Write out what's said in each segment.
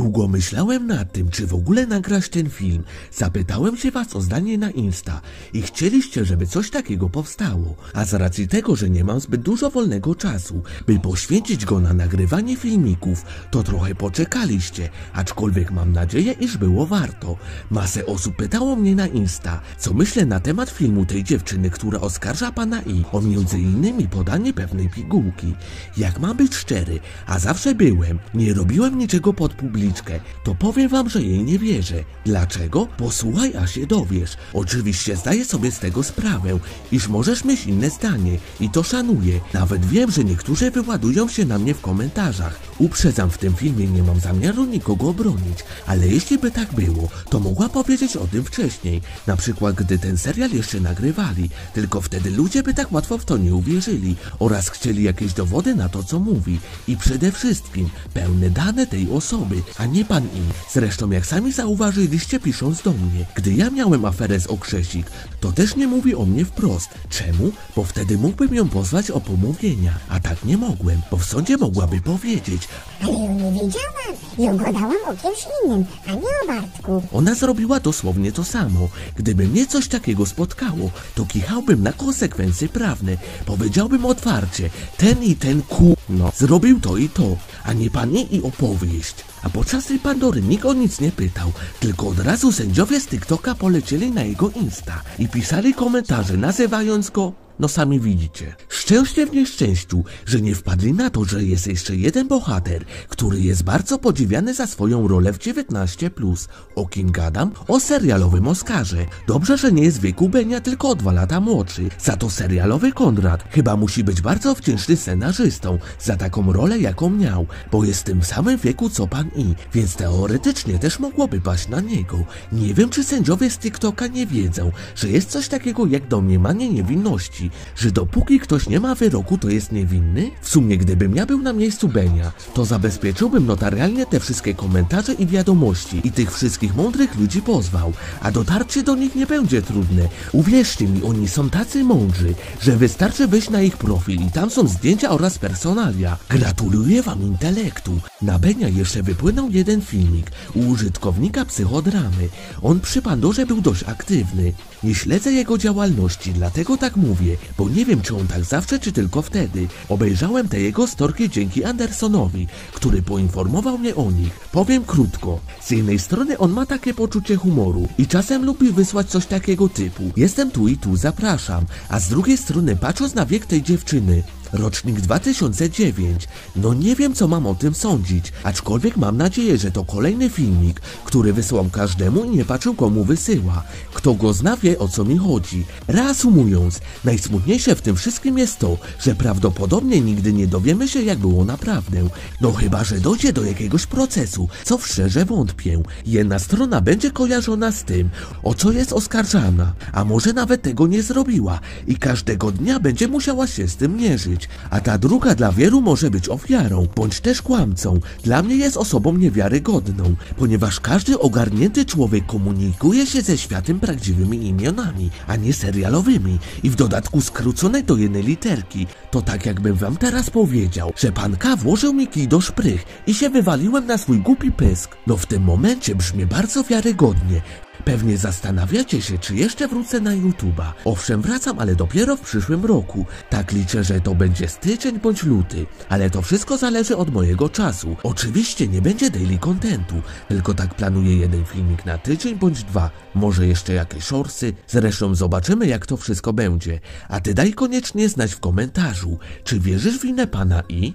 Długo myślałem nad tym, czy w ogóle nagrać ten film. Zapytałem się was o zdanie na Insta i chcieliście, żeby coś takiego powstało. A z racji tego, że nie mam zbyt dużo wolnego czasu, by poświęcić go na nagrywanie filmików, to trochę poczekaliście, aczkolwiek mam nadzieję, iż było warto. Masę osób pytało mnie na Insta, co myślę na temat filmu tej dziewczyny, która oskarża pana I o m.in. podanie pewnej pigułki. Jak mam być szczery, a zawsze byłem, nie robiłem niczego pod publiczkę, to powiem wam, że jej nie wierzę. Dlaczego? Posłuchaj, a się dowiesz. Oczywiście zdaję sobie z tego sprawę, iż możesz mieć inne zdanie i to szanuję. Nawet wiem, że niektórzy wyładują się na mnie w komentarzach. Uprzedzam, w tym filmie nie mam zamiaru nikogo bronić, ale jeśli by tak było, to mogła powiedzieć o tym wcześniej. Na przykład gdy ten serial jeszcze nagrywali, tylko wtedy ludzie by tak łatwo w to nie uwierzyli oraz chcieli jakieś dowody na to, co mówi. I przede wszystkim pełne dane tej osoby, a nie pan I. Zresztą jak sami zauważyliście pisząc do mnie, gdy ja miałem aferę z Okrzesik, to też nie mówi o mnie wprost. Czemu? Bo wtedy mógłbym ją pozwać o pomówienia, a tak nie mogłem, bo w sądzie mogłaby powiedzieć: ale ja nie wiedziałam, ją gadałam o kimś innym, a nie o Bartku. Ona zrobiła dosłownie to samo. Gdyby mnie coś takiego spotkało, to kichałbym na konsekwencje prawne. Powiedziałbym otwarcie, ten i ten zrobił to i to, a nie pani i opowieść. A podczas tej Pandory nikt o nic nie pytał, tylko od razu sędziowie z TikToka polecieli na jego Insta i pisali komentarze, nazywając go, no sami widzicie. Szczęście w nieszczęściu, że nie wpadli na to, że jest jeszcze jeden bohater, który jest bardzo podziwiany za swoją rolę w 19+. O kim gadam? O serialowym Oskarze. Dobrze, że nie jest w wieku Benia, tylko o 2 lata młodszy. Za to serialowy Konrad chyba musi być bardzo wdzięczny scenarzystą za taką rolę, jaką miał, bo jest w tym samym wieku co pan I, więc teoretycznie też mogłoby paść na niego. Nie wiem, czy sędziowie z TikToka nie wiedzą, że jest coś takiego jak domniemanie niewinności, że dopóki ktoś nie ma wyroku, to jest niewinny? W sumie gdybym ja był na miejscu Benia, to zabezpieczyłbym notarialnie te wszystkie komentarze i wiadomości i tych wszystkich mądrych ludzi pozwał, a dotarcie do nich nie będzie trudne. Uwierzcie mi, oni są tacy mądrzy, że wystarczy wejść na ich profil i tam są zdjęcia oraz personalia. Gratuluję wam intelektu. Na Benia jeszcze wypłynął jeden filmik u użytkownika Psychodramy. On przy Pandorze był dość aktywny. Nie śledzę jego działalności, dlatego tak mówię, bo nie wiem, czy on tak zawsze, czy tylko wtedy. Obejrzałem te jego storki dzięki Andersonowi, który poinformował mnie o nich. Powiem krótko. Z jednej strony on ma takie poczucie humoru i czasem lubi wysłać coś takiego typu: jestem tu i tu, zapraszam. A z drugiej strony, patrząc na wiek tej dziewczyny, rocznik 2009, no nie wiem, co mam o tym sądzić, aczkolwiek mam nadzieję, że to kolejny filmik, który wysłał każdemu i nie patrzył, komu wysyła. Kto go zna, wie, o co mi chodzi. Reasumując, najsmutniejsze w tym wszystkim jest to, że prawdopodobnie nigdy nie dowiemy się, jak było naprawdę. No chyba, że dojdzie do jakiegoś procesu, co w szczerze wątpię. Jedna strona będzie kojarzona z tym, o co jest oskarżana, a może nawet tego nie zrobiła i każdego dnia będzie musiała się z tym mierzyć. A ta druga dla wielu może być ofiarą, bądź też kłamcą. Dla mnie jest osobą niewiarygodną, ponieważ każdy ogarnięty człowiek komunikuje się ze światem prawdziwymi imionami, a nie serialowymi i w dodatku skrócone do jednej literki. To tak jakbym wam teraz powiedział, że pan K włożył mi kij do szprych i się wywaliłem na swój głupi pysk. No w tym momencie brzmi bardzo wiarygodnie. Pewnie zastanawiacie się, czy jeszcze wrócę na YouTube'a. Owszem, wracam, ale dopiero w przyszłym roku. Tak liczę, że to będzie styczeń bądź luty. Ale to wszystko zależy od mojego czasu. Oczywiście nie będzie daily contentu, tylko tak planuję jeden filmik na tydzień bądź 2. Może jeszcze jakieś shortsy. Zresztą zobaczymy, jak to wszystko będzie. A ty daj koniecznie znać w komentarzu, czy wierzysz w winę pana I?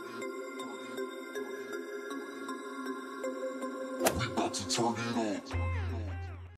We about to turn it up.